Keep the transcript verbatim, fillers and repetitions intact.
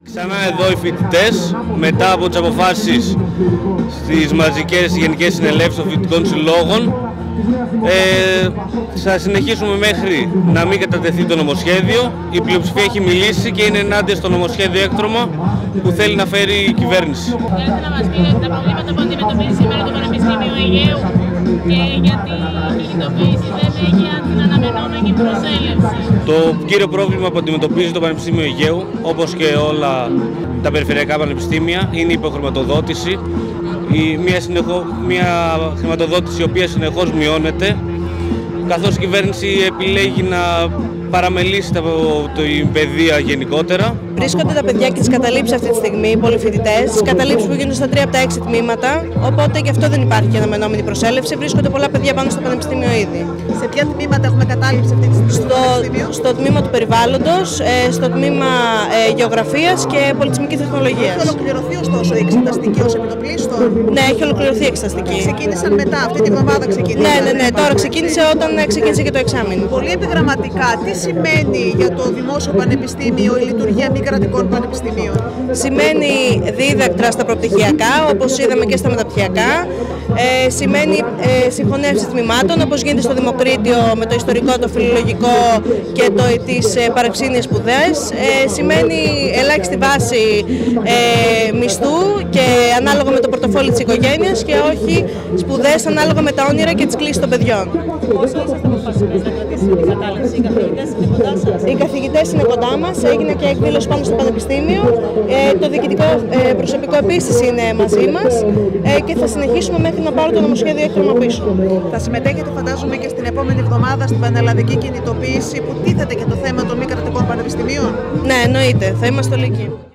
Ξανά εδώ οι φοιτητές, μετά από τις αποφάσεις στις μαζικές γενικές συνελεύσεις των φοιτητικών συλλόγων, ε, θα συνεχίσουμε μέχρι να μην κατατεθεί το νομοσχέδιο. Η πλειοψηφία έχει μιλήσει και είναι ενάντια στο νομοσχέδιο έκτρωμα που θέλει να φέρει η κυβέρνηση. Θέλετε να μας πείτε τα προβλήματα που αντιμετωπίζει σήμερα το Πανεπιστήμιο Αιγαίου και γιατί η κινητοποίηση δεν έχει την αναμενόμενη προσέλευση? Το κύριο πρόβλημα που αντιμετωπίζει το Πανεπιστήμιο Αιγαίου, όπως και όλα τα περιφερειακά πανεπιστήμια, είναι η υποχρηματοδότηση. Η, μια, συνεχώ, μια χρηματοδότηση η οποία συνεχώς μειώνεται, καθώς η κυβέρνηση επιλέγει να παραμελήσει την παιδεία γενικότερα. Βρίσκονται τα παιδιά και τις καταλήψεις αυτή τη στιγμή, οι πολυφοιτητές, τις καταλήψεις που γίνονται στα τρία από τα έξι τμήματα, οπότε και αυτό δεν υπάρχει αναμενόμενη προσέλευση. Βρίσκονται πολλά παιδιά πάνω στο Πανεπιστήμιο ήδη. Σε ποια τμήματα έχουμε κατάληψη αυτή τη στιγμή στο, στο, στο τμήμα του περιβάλλοντος, στο τμήμα ε, γεωγραφίας και πολιτισμικής τεχνολογίας. Έχει ολοκληρωθεί ωστόσο η εξεταστική ως επιτοπλίστων? Ναι, έχει ολοκληρωθεί η εξεταστική. Ξεκίνησαν μετά, αυτή τη βδομάδα ξεκίνησε. Ναι, ναι, ναι, τώρα ξεκίνησε όταν ξεκίνησε και το εξάμηνο. Πολύ επιγραμματικά, τι σημαίνει για το Δημόσιο Πανεπιστήμιο η λειτουργία μη κρατικών πανεπιστημίων? Σημαίνει δίδακτρα στα προπτυχιακά, όπως είδαμε και στα μεταπτυχιακά. Ε, σημαίνει ε, συγχωνεύσεις τμήματων, όπως γίνεται στο Δημοκρίτιο με το ιστορικό, το φιλολογικό και το, τις ε, παραξήνιες σπουδές. Ε, σημαίνει ελάχιστη βάση ε, μισθού και ανάλογα με το πορτοφόλι της οικογένειας και όχι σπουδές ανάλογα με τα όνειρα και τις κλίσεις των παιδιών. Πώς είσαστε αποφασισμένοι να κρατήσετε την κατάληψη? Οι καθηγητές είναι κοντά σας? Οι καθηγητές είναι κοντά μας, έγινε και εκδήλωση πάνω στο Πανεπιστήμιο. Ε, το διοικητικό ε, προσωπικό επίσης είναι μαζί μας ε, και θα συνεχίσουμε μέχρι να πάρω το νομοσχέδιο έκτρωμα πίσω. Θα συμμετέχετε, φαντάζομαι, και στην επόμενη εβδομάδα στην πανελλαδική κινητοποίηση που τίθεται και το θέμα των μη κρατικών πανεπιστημίων? Ναι, εννοείται. Θα είμαστε όλοι εκεί.